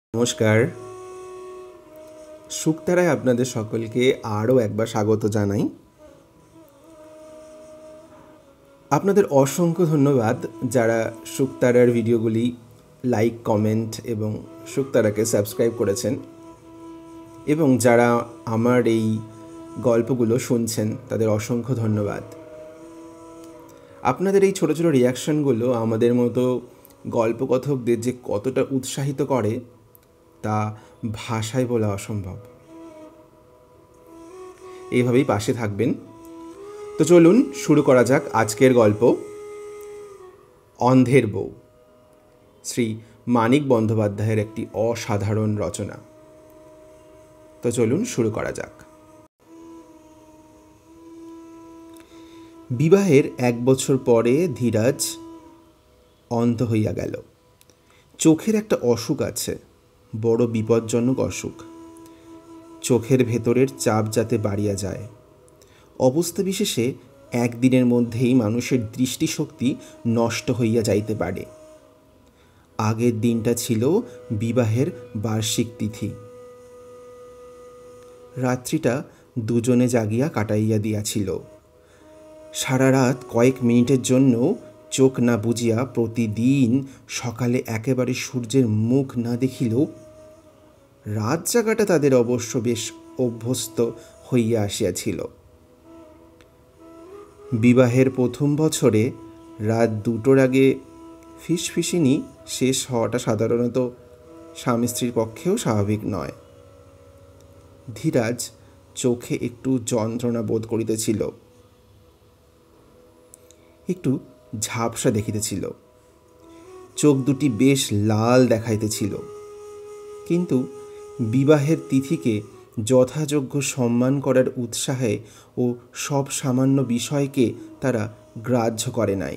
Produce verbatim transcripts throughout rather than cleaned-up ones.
নমস্কার, শুকতারায় আপনাদের সকলকে আরও একবার স্বাগত জানাই। আপনাদের অসংখ্য ধন্যবাদ যারা শুকতারার ভিডিওগুলি লাইক, কমেন্ট এবং শুকতারাকে সাবস্ক্রাইব করেছেন, এবং যারা আমার এই গল্পগুলো শুনছেন তাদের অসংখ্য ধন্যবাদ। আপনাদের এই ছোটো ছোটো রিয়াকশানগুলো আমাদের মতো গল্পকথকদের যে কতটা উৎসাহিত করে তা ভাষায় বলা অসম্ভব। এইভাবেই পাশে থাকবেন। তো চলুন শুরু করা যাক আজকের গল্প, অন্ধের বউ। শ্রী মানিক বন্দ্যোপাধ্যায়ের একটি অসাধারণ রচনা। তো চলুন শুরু করা যাক। বিবাহের এক বছর পরে ধীরাজ অন্ধ হইয়া গেল। চোখের একটা অসুখ আছে, বড় বিপজ্জনক অসুখ। চোখের ভেতরের চাপ যাতে বাড়িয়া যায়। অবস্থা বিশেষে একদিনের মধ্যেই মানুষের দৃষ্টিশক্তি নষ্ট হইয়া যাইতে পারে। আগের দিনটা ছিল বিবাহের বার্ষিক তিথি। রাত্রিটা দুজনে জাগিয়া কাটাইয়া দিয়াছিল। সারা রাত কয়েক মিনিটের জন্য চোখ না বুজিয়া প্রতিদিন সকালে একেবারে সূর্যের মুখ না দেখিলেও রাত জাগাটা তাদের অবশ্য বেশ অভ্যস্ত হইয়া আসিয়াছিল। বিবাহের প্রথম বছরে রাত দুটোর আগে ফিসফিসিনি শেষ হওয়াটা সাধারণত স্বামী স্ত্রীর পক্ষেও স্বাভাবিক নয়। ধীরাজ চোখে একটু যন্ত্রণা বোধ করিতেছিল, একটু ঝাপসা দেখিতেছিল, চোখ দুটি বেশ লাল দেখাইতেছিল। কিন্তু বিবাহের তিথিকে যথাযোগ্য সম্মান করার উৎসাহে ও সব সামান্য বিষয়কে তারা গ্রাহ্য করে নাই।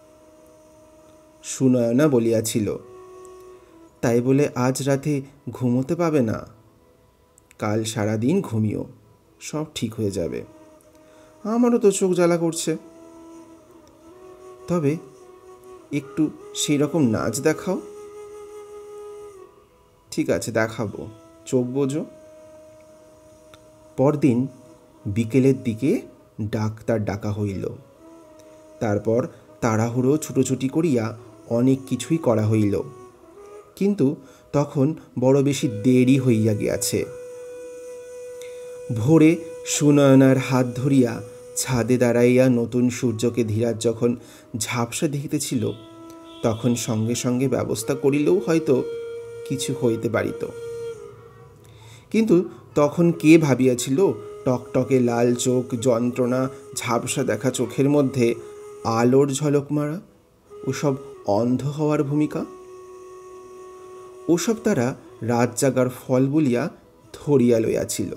সুনয়না বলিয়াছিল, তাই বলে আজ রাতে ঘুমোতে পাবে না? কাল সারাদিন ঘুমিও, সব ঠিক হয়ে যাবে। আমারও তো চোখ জ্বালা করছে। তবে একটু সেই রকম নাচ দেখাও। ঠিক আছে, দেখাবো, চোখ বোঝো। পরদিন বিকেলের দিকে ডাক্তার ডাকা হইল। তারপর তাড়াহুড়ো ছুটোছুটি করিয়া অনেক কিছুই করা হইল, কিন্তু তখন বড় বেশি দেরি হইয়া গিয়াছে। ভোরে সুনয়নার হাত ধরিয়া ছাদে দাঁড়াইয়া নতুন সূর্যকে ধীরাজ যখন ঝাপসা দেখিতেছিল, তখন সঙ্গে সঙ্গে ব্যবস্থা করিলেও হয়তো কিছু হইতে পারিত। কিন্তু তখন কে ভাবিয়াছিল টকটকে লাল চোখ, যন্ত্রণা, ঝাপসা দেখা চোখের মধ্যে আলোর ঝলক মারা, ওসব অন্ধ হওয়ার ভূমিকা? ওসব তারা রাত জাগার ফল বলিয়া ধরিয়া লইয়াছিল।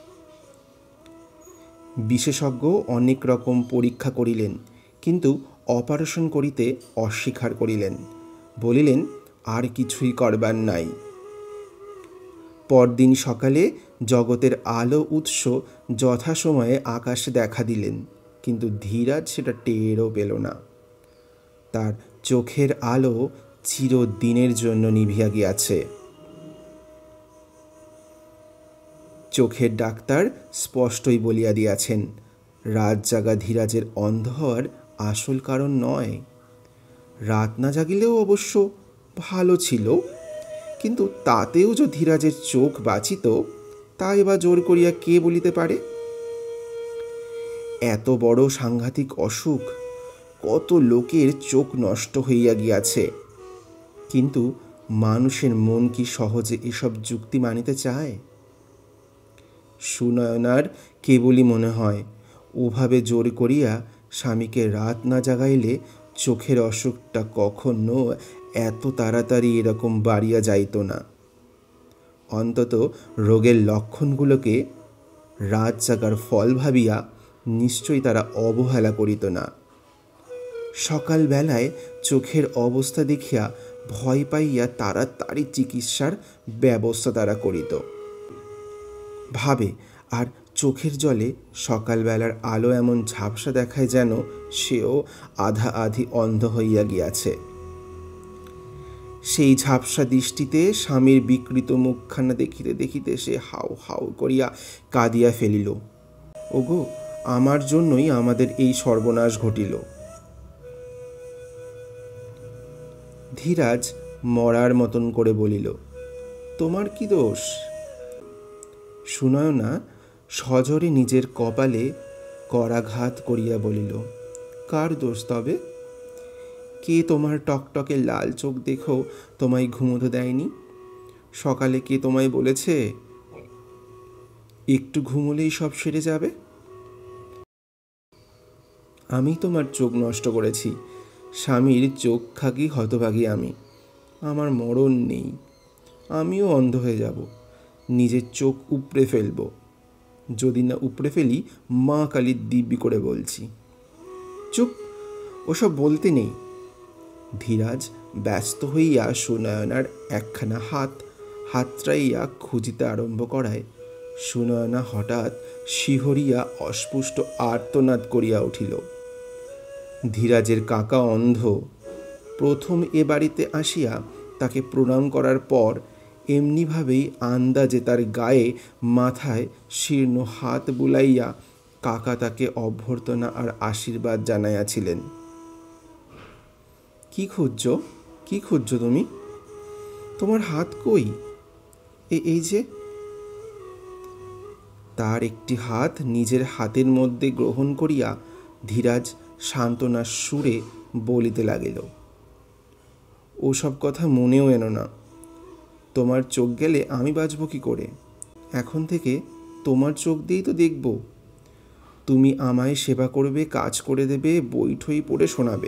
বিশেষজ্ঞ অনেক রকম পরীক্ষা করিলেন, কিন্তু অপারেশন করিতে অস্বীকার করিলেন। বলিলেন আর কিছুই করবার নাই। পরদিন সকালে জগতের আলো উৎস যথাসময়ে আকাশে দেখা দিলেন, কিন্তু ধীরাজ সেটা টেরও পেল না। তার চোখের আলো চিরদিনের জন্য নিভিয়া গিয়াছে। চোখের ডাক্তার স্পষ্টই বলিয়া দিয়াছেন, রাত জাগা ধীরাজের অন্ধ হওয়ার আসল কারণ নয়। রাত না জাগিলেও অবশ্য ভালো ছিল, কিন্তু তাতেও যে ধীরাজের চোখ বাঁচিত, তাই বা জোর করিয়া কে বলিতে পারে? এত বড় সাংঘাতিক অসুখ, কত লোকের চোখ নষ্ট হইয়া গিয়াছে, কিন্তু মানুষের মন কি সহজে এসব যুক্তি মানিতে চায়? সুনয়নার কেবলই মনে হয় ওভাবে জোর করিয়া স্বামীকে রাত না জাগাইলে চোখের অসুখটা কখনো এত তাড়াতাড়ি এরকম বাড়িয়া যাইত না। অন্তত রোগের লক্ষণগুলোকে রাত জাগার ফল ভাবিয়া নিশ্চয়ই তারা অবহেলা করিত না। সকালবেলায় চোখের অবস্থা দেখিয়া ভয় পাইয়া তাড়াতাড়ি চিকিৎসার ব্যবস্থা তারা করিত। ভাবে, আর চোখের জলে সকালবেলার আলো এমন ঝাপসা দেখায় যেন সেও আধা আধি অন্ধ হইয়া গিয়াছে। সেই ঝাপসা দৃষ্টিতে স্বামীর বিকৃত মুখখানা দেখিতে দেখিতে সে হাউ হাউ করিয়া কাঁদিয়া ফেলিল। ওগো, আমার জন্যই আমাদের এই সর্বনাশ ঘটিল। ধীরাজ মরার মতন করে বলিল, তোমার কি দোষ? সুনয়না সজোরে নিজের কপালে করাঘাত করিয়া বলিল, কার দোষ তবে? কে তোমার টকটকে লাল চোখ দেখো তোমায় ঘুমোতে দেয়নি? সকালে কে তোমায় বলেছে একটু ঘুমোলেই সব সেরে যাবে? আমি তোমার চোখ নষ্ট করেছি। স্বামীর চোখ খাকি হতভাগী আমি। আমার মরণ নেই। আমিও অন্ধ হয়ে যাব। নিজের চোখ উপড়ে ফেলব। যদি না উপড়ে ফেলি, মা কালীর দিব্যি করে বলছি। চুপ, ওসব বলতে নেই। ধীরাজ ব্যস্ত হইয়া সুনয়নার একখানা হাত হাতড়াইয়া খুঁজিতে আরম্ভ করায় সুনয়না হঠাৎ শিহরিয়া অস্পুষ্ট আর্তনাদ করিয়া উঠিল। ধীরাজের কাকা অন্ধ। প্রথম এ বাড়িতে আসিয়া তাকে প্রণাম করার পর এমনিভাবেই আন্দাজে তার গায়ে মাথায় শীর্ণ হাত বুলাইয়া কাকা তাকে অভ্যর্থনা আর আশীর্বাদ জানাইয়াছিলেন। কি খুঁজছ? কি খুঁজছ তুমি? তোমার হাত কই? এই যে। তার একটি হাত নিজের হাতের মধ্যে গ্রহণ করিয়া ধীরাজ সান্ত্বনার সুরে বলিতে লাগিল, ওসব কথা মনেও এনো না। তোমার চোখ গেলে আমি বাঁচব কি করে? এখন থেকে তোমার চোখ দিয়েই তো দেখব। তুমি আমায় সেবা করবে, কাজ করে দেবে, বইঠই পড়ে শোনাবে।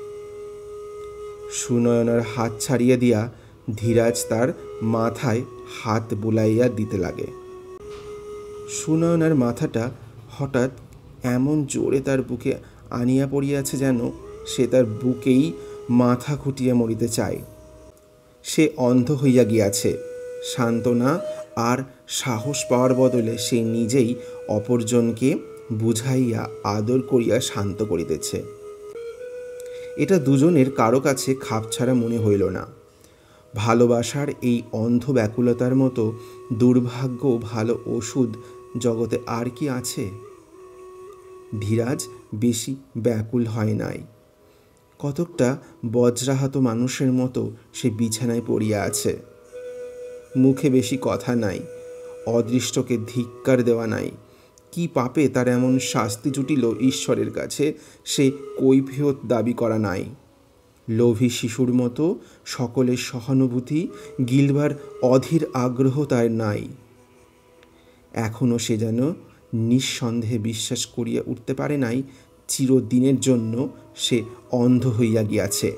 সুনয়নার হাত ছাড়িয়া দিয়া ধীরাজ তার মাথায় হাত বুলাইয়া দিতে লাগে। সুনয়নার মাথাটা হঠাৎ এমন জোরে তার বুকে আনিয়া পড়িয়াছে যেন সে তার বুকেই মাথা খুঁটিয়া মরিতে চায়। সে অন্ধ হইয়া গিয়াছে। সান্ত্বনা আর সাহস পাওয়ার বদলে সে নিজেই অপরজনকে বুঝাইয়া আদর করিয়া শান্ত করিতেছে। এটা দুজনের কারো কাছে খাপছাড়া মনে হইল না। ভালোবাসার এই অন্ধ ব্যাকুলতার মতো দুর্ভাগ্য ভালো ওষুধ জগতে আর কি আছে? ধীরাজ বেশি ব্যাকুল হয় নাই। কতকটা বজ্রাহত মানুষের মতো সে বিছানায় পড়িয়া আছে। মুখে বেশি কথা নাই। অদৃষ্টকে ধিক্কার দেওয়া নাই। কি পাপে তার এমন শাস্তি জুটিল ঈশ্বরের কাছে, সে কৈফিয়ত দাবি করা নাই। লোভী শিশুর মতো সকলের সহানুভূতি গিলবার অধীর আগ্রহ তার নাই। এখনও সে যেন নিঃসন্দেহে বিশ্বাস করিয়া উঠতে পারে নাই চিরদিনের জন্য সে অন্ধ হইয়া গিয়াছে।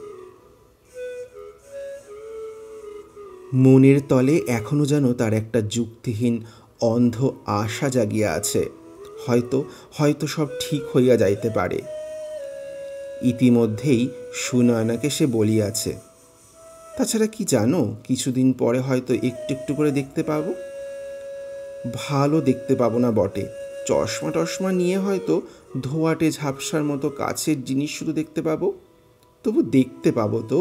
মনের তলে এখনও যেন তার একটা যুক্তিহীন অন্ধ আশা জাগিয়া আছে, হয়তো হয়তো সব ঠিক হইয়া যাইতে পারে। ইতিমধ্যেই সুনয়নাকে সে বলিয়াছে, তাছাড়া কি জানো, কিছুদিন পরে হয়তো একটু একটু করে দেখতে পাবো। ভালো দেখতে পাবো না বটে, চশমা টশমা নিয়ে হয়তো ধোয়াটে ঝাপসার মতো কাছের জিনিস শুধু দেখতে পাবো, তবু দেখতে পাবো তো।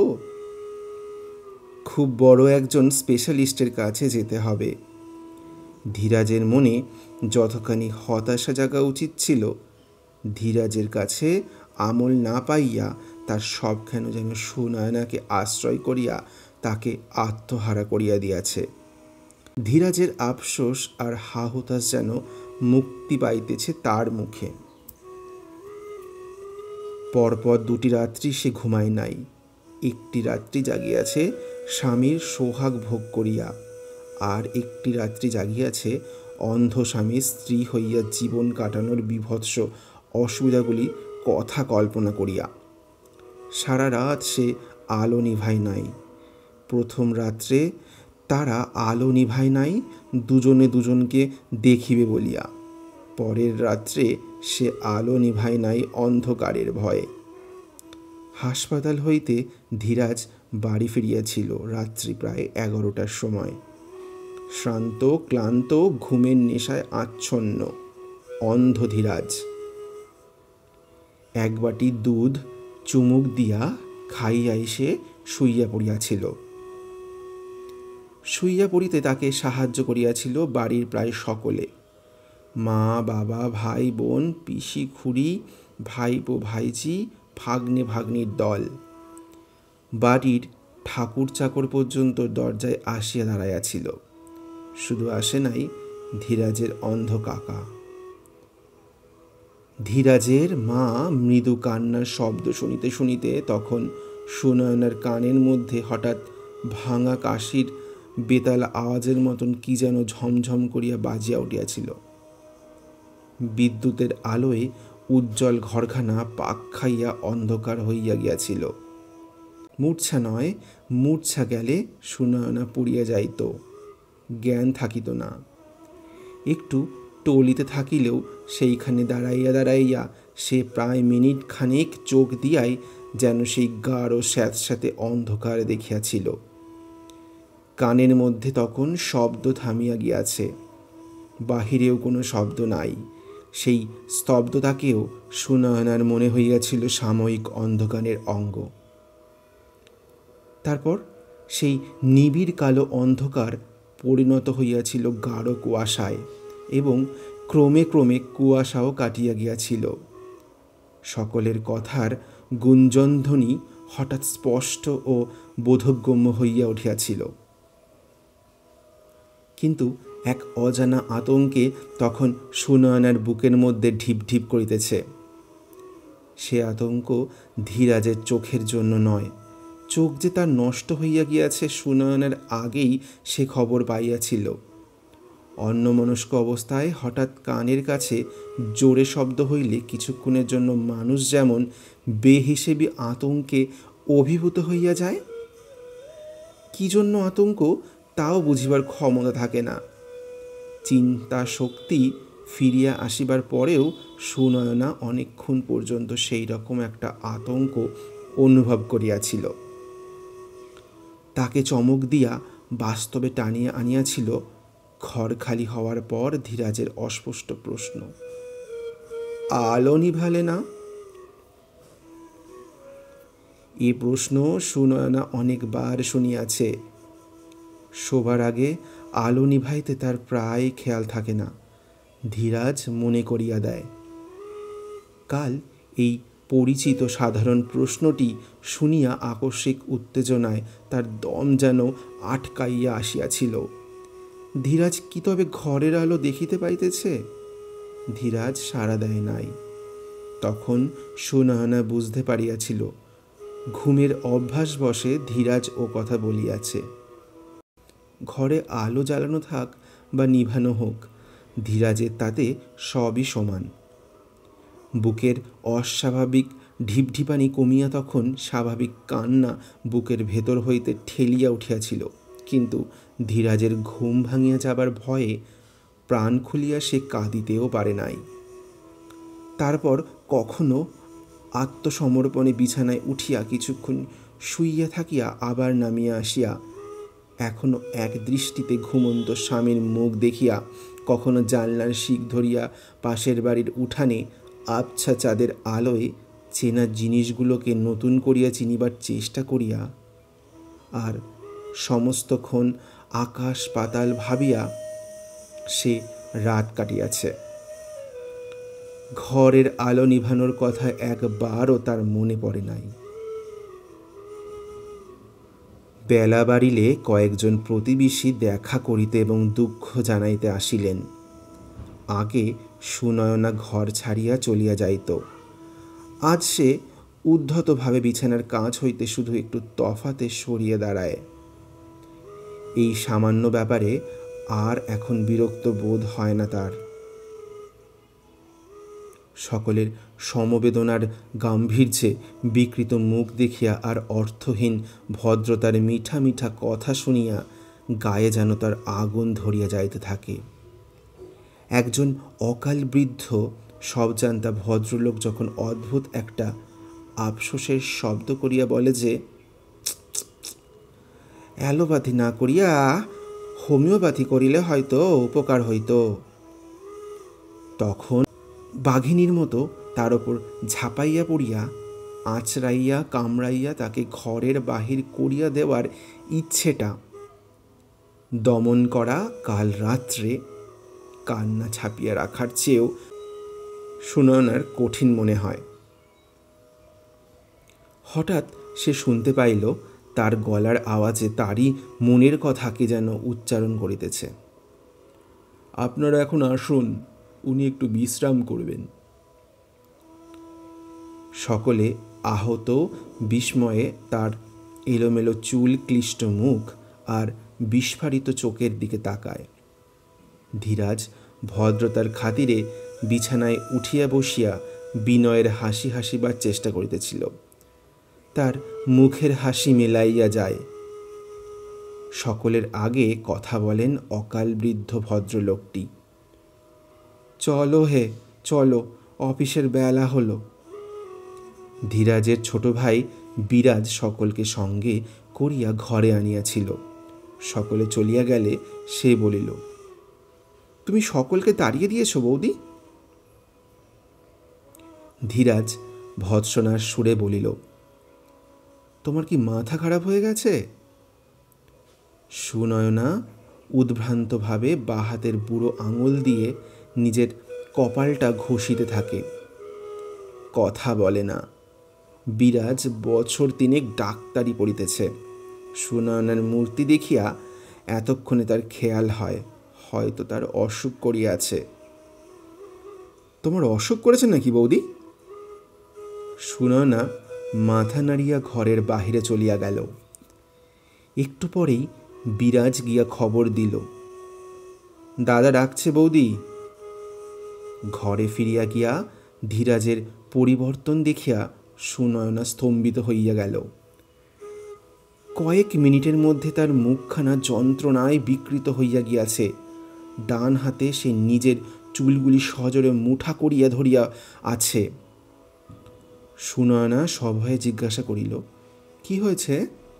খুব বড় একজন স্পেশালিস্টের কাছে যেতে হবে। ধীরাজের মনে যতখানি হতাশা জাগা উচিত ছিল, ধীরাজের কাছে আমল না পাইয়া তার সবখান যেন সুনয়নাকে আশ্রয় করিয়া তাকে আত্মহারা করিয়া দিয়াছে। ধীরাজের আফসোস আর হাহুতাশ যেন মুক্তি পাইতেছে তার মুখে। পরপর দুটি রাত্রি সে ঘুমায় নাই। একটি রাত্রি জাগিয়াছে স্বামীর সোহাগ ভোগ করিয়া, আর একটি রাত্রি জাগিয়াছে অন্ধ স্বামীর স্ত্রী হইয়া জীবন কাটানোর বিভৎস অসুবিধাগুলি কথা কল্পনা করিয়া। সারা রাত সে আলো নিভায় নাই। প্রথম রাত্রে তারা আলো নিভায় নাই দুজনে দুজনকে দেখিবে বলিয়া। পরের রাত্রে সে আলো নিভায় নাই অন্ধকারের ভয়ে। হাসপাতাল হইতে ধীরাজ বাড়ি ফিরিয়াছিল রাত্রি প্রায় এগারোটার সময়। শ্রান্ত ক্লান্ত, ঘুমের নেশায় আচ্ছন্ন অন্ধ ধীরাজ। এক বাটি দুধ চুমুক দিয়া খাইয়া এসে শুইয়া পড়িয়াছিল। শুইয়া পড়িতে তাকে সাহায্য করিয়াছিল বাড়ির প্রায় সকলে, মা বাবা ভাই বোন পিসি খুড়ি ভাইপো ভাইঝি ভাগ্নে ভাগ্নির দল। বাড়ির ঠাকুর চাকর পর্যন্ত দরজায় আসিয়া দাঁড়াইয়াছিল। শুধু আসে নাই ধীরাজের অন্ধ কাকা। ধীরাজের মা মৃদু কান্নার শব্দ শুনিতে শুনিতে তখন সুনয়নার কানের মধ্যে হঠাৎ ভাঙা কাশির বেতাল আওয়াজের মতন কি যেন ঝমঝম করিয়া বাজিয়া উঠিয়াছিল। বিদ্যুতের আলোয় উজ্জ্বল ঘরখানা পাক খাইয়া অন্ধকার হইয়া গিয়াছিল। মূর্ছা নয়, মূর্ছা গেলে সুনয়না পুড়িয়া যাইত, জ্ঞান থাকিত না। একটু টলিতে থাকিলেও সেইখানে দাঁড়াইয়া দাঁড়াইয়া সে প্রায় মিনিট খানেক চোখ দিয়াই যেন সেই গাঢ় স্যাঁতস্যাঁতে অন্ধকার দেখিয়াছিল। কানের মধ্যে তখন শব্দ থামিয়া গিয়াছে, বাহিরেও কোনো শব্দ নাই। সেই স্তব্ধতাকেও সুনয়নার মনে হইয়াছিল সাময়িক অন্ধকারের অঙ্গ। তারপর সেই নিবিড় কালো অন্ধকার পরিণত হইয়াছিল গাঢ় কুয়াশায়, এবং ক্রমে ক্রমে কুয়াশাও কাটিয়া গিয়াছিল। সকলের কথার গুঞ্জনধ্বনি হঠাৎ স্পষ্ট ও বোধগম্য হইয়া উঠিয়াছিল। কিন্তু এক অজানা আতঙ্কে তখন সুনয়নার বুকের মধ্যে ঢিপ ঢিপ করিতেছে। সে আতঙ্ক ধীরাজের চোখের জন্য নয়। চোখ যে তার নষ্ট হইয়া গিয়াছে সুনয়নের আগেই সে খবর পাইয়াছিল। অন্যমনস্ক অবস্থায় হঠাৎ কানের কাছে জোরে শব্দ হইলে কিছুক্ষণের জন্য মানুষ যেমন বেহিসেবি আতঙ্কে অভিভূত হইয়া যায়। কি জন্য আতঙ্ক তাও বুঝিবার ক্ষমতা থাকে না। চিন্তা শক্তি ফিরিয়া আসিবার পরেও সুনয়না অনেকক্ষণ পর্যন্ত সেই রকম একটা আতঙ্ক অনুভব করিয়াছিল। তাকে চমক দিয়া বাস্তবে টানিয়া আনিয়াছিল ঘর খালি হওয়ার পর ধীরাজের অস্পষ্ট প্রশ্ন, আলো নিভালে না? এই প্রশ্ন সুনয়না অনেকবার শুনিয়াছে। শোবার আগে আলো নিভাইতে তার প্রায় খেয়াল থাকে না, ধীরাজ মনে করিয়া দেয়। কাল এই পরিচিত সাধারণ প্রশ্নটি শুনিয়া আকস্মিক উত্তেজনায় তার দম যেন আটকাইয়া আসিয়াছিল। ধীরাজ কি তবে ঘরের আলো দেখিতে পাইতেছে? ধীরাজ সাড়া দেয় নাই। তখন সুনয়না বুঝতে পারিয়াছিল ঘুমের অভ্যাস বশে ধীরাজ ও কথা বলিয়াছে। ঘরে আলো জ্বালানো থাক বা নিভানো হোক, ধীরাজের তাতে সবই সমান। বুকের অস্বাভাবিক ঢিপঢিপানি কমিয়া তখন স্বাভাবিক কান্না বুকের ভেতর হইতে ঠেলিয়া উঠিয়াছিল। কিন্তু ধীরাজের ঘুম ভাঙিয়া যাবার ভয়ে প্রাণ খুলিয়া সে কাঁদিতেও পারে নাই। তারপর কখনো আত্মসমর্পণে বিছানায় উঠিয়া কিছুক্ষণ শুইয়া থাকিয়া আবার নামিয়া আসিয়া এখনো এক দৃষ্টিতে ঘুমন্ত স্বামীর মুখ দেখিয়া, কখনো জানলার শিক ধরিয়া পাশের বাড়ির উঠানে আবছা চাঁদের আলোয় চেনা জিনিসগুলোকে নতুন করিয়া চিনিবার চেষ্টা করিয়া, আর সমস্তক্ষণ আকাশ পাতাল ভাবিয়া সে রাত কাটিয়াছে। ঘরের আলো নিভানোর কথা একবারও তার মনে পড়ে নাই। বেলা বাড়িলে কয়েকজন প্রতিবেশী দেখা করিতে এবং দুঃখ জানাইতে আসিলেন। আগে সুনয়না ঘর ছাড়িয়া চলিয়া যাইত। আজ সে উদ্ধতভাবে বিছানার কাছ হইতে শুধু একটু তফাতে সরিয়ে দাঁড়ায়। এই সামান্য ব্যাপারে আর এখন বিরক্ত বোধ হয় না তার। সকলের সমবেদনার গাম্ভীর্যে বিকৃত মুখ দেখিয়া আর অর্থহীন ভদ্রতার মিঠা মিঠা কথা শুনিয়া গায়ে যেন তার আগুন ধরিয়া যাইতে থাকে। একজন অকাল বৃদ্ধ সবজান্তা ভদ্রলোক যখন অদ্ভুত একটা আফসোসের শব্দ করিয়া বলে যে, অ্যালোপ্যাথি না করিয়া হোমিওপ্যাথি করিলে হয়তো উপকার হইত, তখন বাঘিনীর মতো তার ওপর ঝাঁপাইয়া পড়িয়া আঁচড়াইয়া কামড়াইয়া তাকে ঘরের বাহির করিয়া দেওয়ার ইচ্ছেটা দমন করা কাল রাত্রে কান্না ছাপিয়ে রাখার চেয়েও সুনয়নার কঠিন মনে হয়। হঠাৎ সে শুনতে পাইল তার গলার আওয়াজে তারই মনের কথাকে যেন উচ্চারণ করিতেছে। আপনারা এখন আসুন, উনি একটু বিশ্রাম করবেন। সকলে আহত বিস্ময়ে তার এলোমেলো চুল ক্লিষ্ট মুখ আর বিস্ফারিত চোখের দিকে তাকায়। ধীরাজ ভদ্রতার খাতিরে বিছানায় উঠিয়া বসিয়া বিনয়ের হাসি হাসিবার চেষ্টা করিতেছিল। তার মুখের হাসি মেলাইয়া যায়। সকলের আগে কথা বলেন অকাল বৃদ্ধ ভদ্রলোকটি। চলো হে চলো, অফিসের বেলা হলো। ধীরাজের ছোট ভাই বিরাজ সকলকে সঙ্গে করিয়া ঘরে আনিয়াছিল। সকলে চলিয়া গেলে সে বলিল, তুমি সকলকে তাড়িয়ে দিয়েছ বৌদি? ধীরাজ ভৎসনার সুরে বলিল, তোমার কি মাথা খারাপ হয়ে গেছে? সুনয়না উদ্ভ্রান্তভাবে বাঁ হাতের বুড়ো আঙুল দিয়ে নিজের কপালটা ঘষিতে থাকে, কথা বলে না। বিরাজ বছর তিনেক ডাক্তারি পড়িতেছে। সুনয়নার মূর্তি দেখিয়া এতক্ষণে তার খেয়াল হয় হয়তো তার অসুখ করিয়াছে। তোমার অসুখ করেছে নাকি বৌদি? সুনয়না মাথা নাড়িয়া ঘরের বাহিরে চলিয়া গেল। একটু পরেই বিরাজ গিয়া খবর দিল, দাদা ডাকছে বৌদি। ঘরে ফিরিয়া গিয়া ধীরাজের পরিবর্তন দেখিয়া সুনয়না স্তম্ভিত হইয়া গেল। কয়েক মিনিটের মধ্যে তার মুখখানা যন্ত্রণায় বিকৃত হইয়া গিয়াছে। ডান হাতে সে নিজের চুলগুলি সজোরে মুঠা করিয়া ধরিয়া আছে। সুনয়না সভয়ে জিজ্ঞাসা করিল, কি হয়েছে?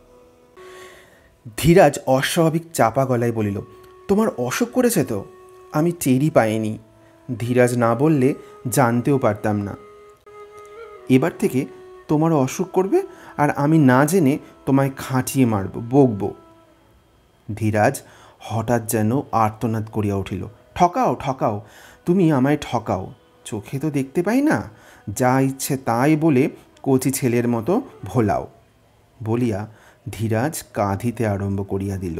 ধীরাজ অস্বাভাবিক চাপা গলায় বলিল, তোমার অসুখ করেছে তো? আমি টেরই পাইনি। ধীরাজ না বললে জানতেও পারতাম না। এবার থেকে তোমার অসুখ করবে আর আমি না জেনে তোমায় খাটিয়ে মারব, বকব। ধীরাজ হঠাৎ যেন আর্তনাদ করিয়া উঠিল, ঠকাও ঠকাও, তুমি আমায় ঠকাও। চোখে তো দেখতে পাই না, যা ইচ্ছে তাই বলে কচি ছেলের মতো ভোলাও। বলিয়া ধীরাজ কাঁদিতে আরম্ভ করিয়া দিল।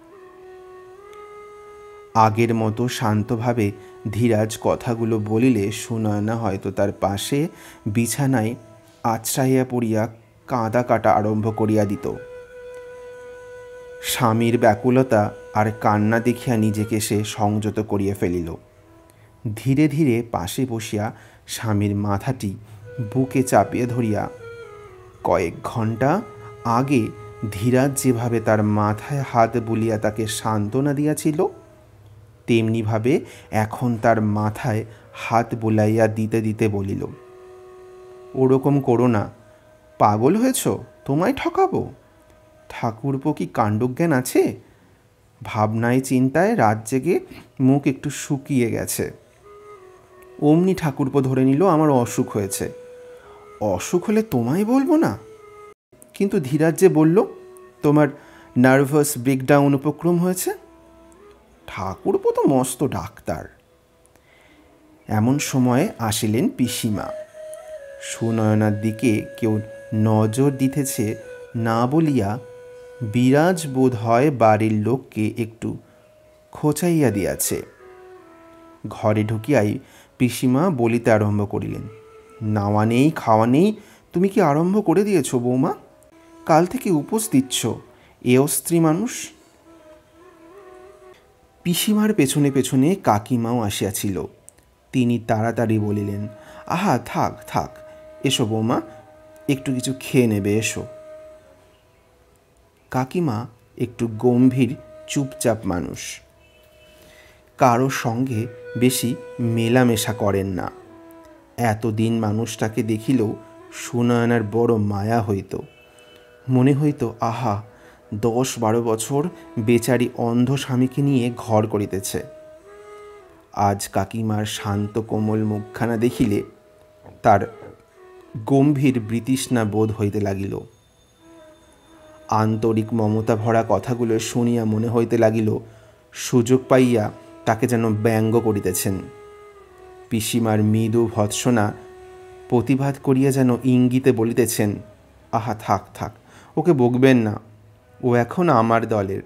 আগের মতো শান্তভাবে ধীরাজ কথাগুলো বলিলে সুনয়না হয়তো তার পাশে বিছানায় আছড়াইয়া পড়িয়া কাঁদা কাটা আরম্ভ করিয়া দিত। স্বামীর ব্যাকুলতা আর কান্না দেখিয়া নিজেকে সে সংযত করিয়া ফেলিল। ধীরে ধীরে পাশে বসিয়া স্বামীর মাথাটি বুকে চাপিয়ে ধরিয়া কয়েক ঘন্টা আগে ধীরাজ যেভাবে তার মাথায় হাত বুলিয়া তাকে সান্ত্বনা দিয়াছিল, তেমনিভাবে এখন তার মাথায় হাত বুলাইয়া দিতে দিতে বলিল, ওরকম করো না, পাগল হয়েছ? তোমায় ঠকাবো? ঠাকুরপো কি কাণ্ডজ্ঞান আছে? ভাবনায় চিন্তায় রাত জেগে মুখ একটু শুকিয়ে গেছে। অমনি ঠাকুরপো ধরে নিল আমার অসুখ হয়েছে। অসুখ হলে তোমায় বলবো না? কিন্তু ধীরাজ যে বলল তোমার নার্ভাস ব্রেকডাউন উপক্রম হয়েছে। ঠাকুরপো তো মস্ত ডাক্তার। এমন সময়ে আসিলেন পিসিমা। সুনয়নার দিকে কেউ নজর দিতেছে না বলিয়া বিরাজ বোধ হয় বাড়ির লোককে একটু খোঁচাইয়া দিয়াছে। ঘরে ঢুকিয়াই পিসিমা বলিতে আরম্ভ করিলেন, নাওয়া নেই খাওয়া নেই, তুমি কি আরম্ভ করে দিয়েছ বৌমা? কাল থেকে উপোস দিচ্ছ, এও স্ত্রী মানুষ। পিসিমার পেছনে পেছনে কাকিমাও আসিয়াছিল। তিনি তাড়াতাড়ি বলিলেন, আহা থাক থাক, এসো বৌমা, একটু কিছু খেয়ে নেবে, এসো। কাকিমা একটু গম্ভীর চুপচাপ মানুষ, কারো সঙ্গে বেশি মেলামেশা করেন না। এতদিন মানুষটাকে দেখিলেও সুনয়নার বড় মায়া হইত। মনে হইত, আহা, দশ বারো বছর বেচারি অন্ধ স্বামীকে নিয়ে ঘর করিতেছে। আজ কাকিমার শান্ত কোমল মুখখানা দেখিলে তার গম্ভীর বিতৃষ্ণা বোধ হইতে লাগিল। আন্তরিক মমতা ভরা কথাগুলো শুনিয়া মনে হইতে লাগিল সুযোগ পাইয়া তাকে যেন ব্যঙ্গ করিতেছেন। পিসিমার মৃদু ভৎসনা প্রতিবাদ করিয়া যেন ইঙ্গিতে বলিতেছেন, আহা থাক থাক, ওকে বকবেন না, ও এখন আমার দলের।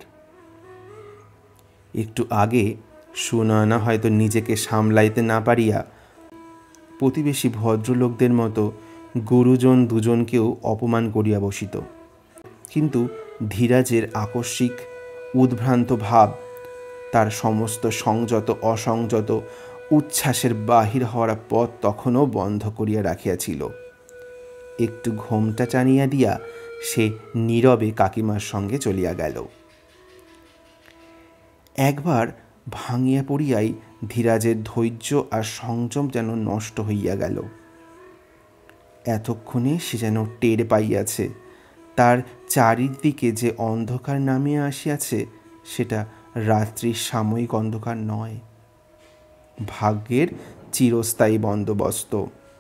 একটু আগে সুনয়না হয়তো নিজেকে সামলাইতে না পারিয়া প্রতিবেশী ভদ্রলোকদের মতো গুরুজন দুজনকেও অপমান করিয়া বসিত, কিন্তু ধীরাজের আকস্মিক উদ্ভ্রান্ত ভাব তার সমস্ত সংযত অসংযত উচ্ছ্বাসের বাহির হওয়ার পথ তখনও বন্ধ করিয়া রাখিয়াছিল। একটু ঘোমটা টানিয়া দিয়া সে নীরবে কাকিমার সঙ্গে চলিয়া গেল। একবার ভাঙিয়া পড়িয়াই ধীরাজের ধৈর্য আর সংযম যেন নষ্ট হইয়া গেল। এতক্ষণে সে যেন টের পাইয়াছে তার চারিদিকে যে অন্ধকার নামিয়া আসিয়াছে সেটা রাত্রির সাময়িক অন্ধকার নয়, ভাগ্যের চিরস্থায়ী বন্দোবস্ত।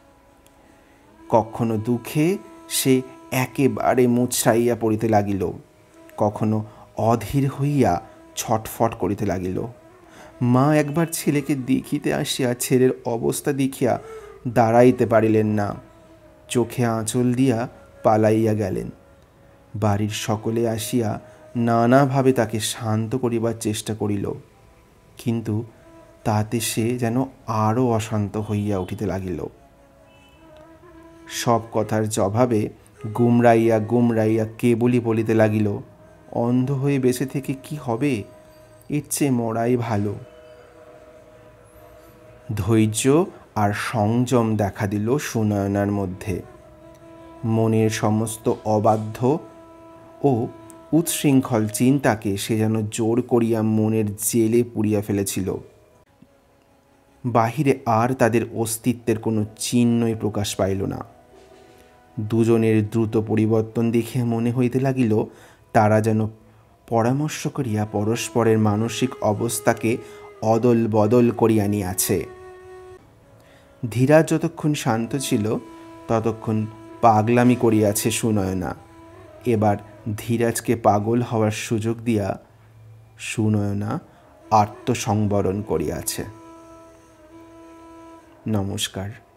কখনো দুঃখে সে একেবারে মুছড়াইয়া পড়িতে লাগিল, কখনো অধীর হইয়া ছটফট করিতে লাগিল। মা একবার ছেলেকে দেখিতে আসিয়া ছেলের অবস্থা দেখিয়া দাঁড়াইতে পারিলেন না, চোখে আঁচল দিয়া পালাইয়া গেলেন। বাড়ির সকলে আসিয়া নানাভাবে তাকে শান্ত করিবার চেষ্টা করিল, কিন্তু তাতে সে যেন আরও অশান্ত হইয়া উঠিতে লাগিল। সব কথার জবাবে গুমরাইয়া গুমরাইয়া কেবলই বলিতে লাগিল, অন্ধ হয়ে বেঁচে থেকে কি হবে, এর চেয়ে মরাই ভালো। ধৈর্য আর সংযম দেখা দিল সুনয়নার মধ্যে। মনের সমস্ত অবাধ্য ও উচ্ছৃঙ্খল চিন্তাকে সে যেন জোর করিয়া মনের জেলে পুড়িয়া ফেলেছিল। বাহিরে আর তাদের অস্তিত্বের কোনো চিহ্নই প্রকাশ পাইল না। দুজনের দ্রুত পরিবর্তন দেখে মনে হইতে লাগিল তারা যেন পরামর্শ করিয়া পরস্পরের মানসিক অবস্থাকে অদল বদল করিয়া নিয়াছে। ধীরাজ যতক্ষণ শান্ত ছিল ততক্ষণ পাগলামি করিয়াছে সুনয়না। এবার ধীরাজকে পাগল হওয়ার সুযোগ দিয়া সুনয়না আত্মসংবরণ করিয়াছে। নমস্কার।